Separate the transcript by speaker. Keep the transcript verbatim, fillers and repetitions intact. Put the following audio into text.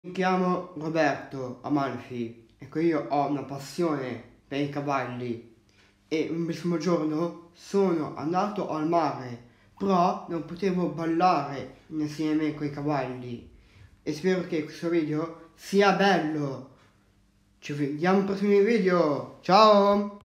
Speaker 1: Mi chiamo Roberto Amalfi, ecco, io ho una passione per i cavalli e un bellissimo giorno sono andato al mare, però non potevo ballare insieme con i cavalli e spero che questo video sia bello. Ci vediamo al prossimo video, ciao!